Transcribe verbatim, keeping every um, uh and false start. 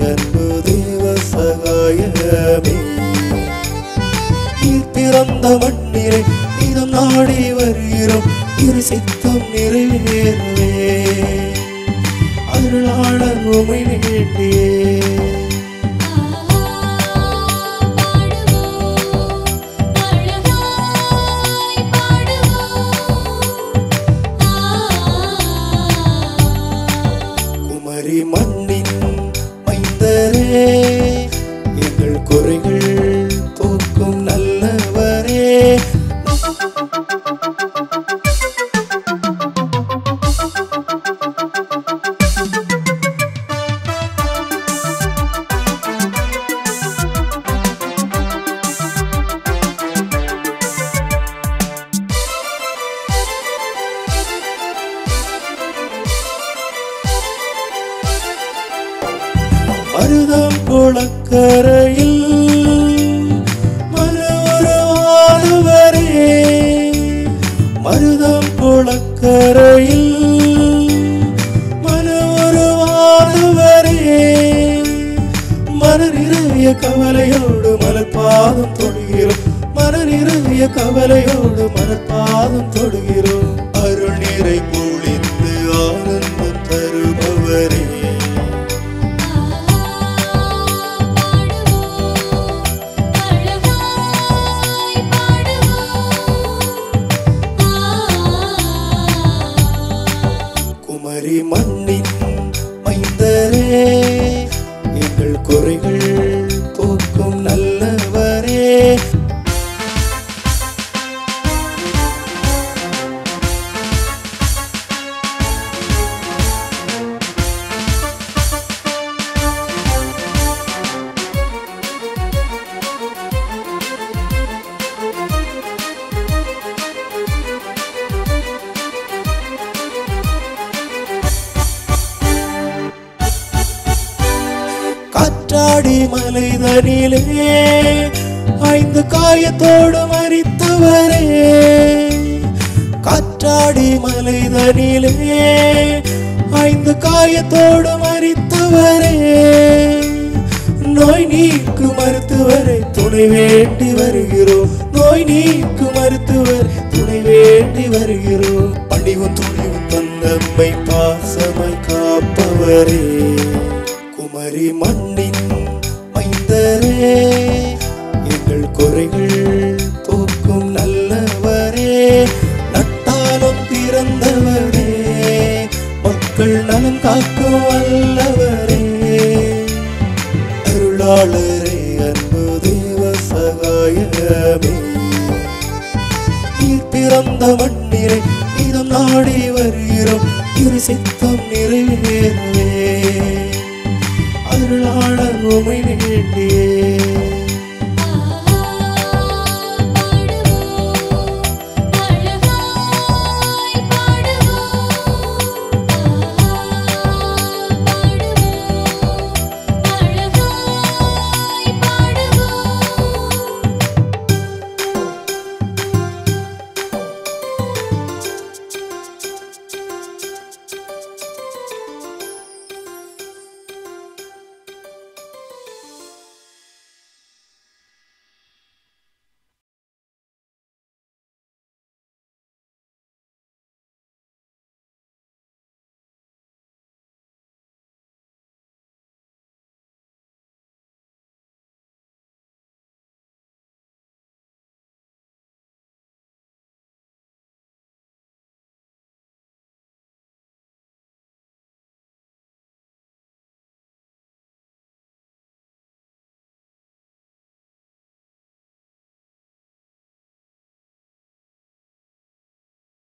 அன்பு தேவ சகாயமே நீர் பிறந்த மண்ணிலே இதம் நாடி வருகிறோம் இரு சித்தம் நிறைவேறவே அருளாளர் உமை வேண்டியே குமரி மண்ணின் மைந்தரே எங்கள் குறைகள் போக்கும் நல்லவரே மருதம் குளக்கரையில் மனவரவானவரே மருதம் குளக்கரையில் மனவரவானவரே மன நிறைய கவலையோடு மலர்பாதம் தொடுகிறோம் மன நிறைய கவலையோடு மலர்பாதம் தொடுகிறோம் அருள் நிறை பொழிந்து ஆனந்தம் தருபவரே குமரி மண்ணின் மைந்தரே எங்கள் குறைகள் போக்கும் நல்லவரே காற்றாடி மலைதனிலே ஐந்து காயத்தோடு மரித்தவரே காற்றாடி மலைதனிலே ஐந்து காயத்தோடு மரித்தவரே நோய் நீக்கு மருத்துவரை துணை வேண்டி வருகிறோம் நோய் நீக்கு மருத்துவர் துணை வேண்டி வருகிறோம் பணிவும் துணிவும் தந்தம்மை பாசமாய் காப்பவரே குமரி மண்ணின் மைந்தரே எங்கள் குறைகள் போக்கும் நல்லவரே நட்டாலும் பிறந்தவரே மக்கள் நலம் காக்கும் வல்லவரே அருளாளரே அன்பு தேவ சகாயமே நீர் பிறந்த மண்ணிலே இதம் நாடி வருகிறோம் இரு சித்தம் நிறைவேறவே அருளாளர் உமை வேண்டியே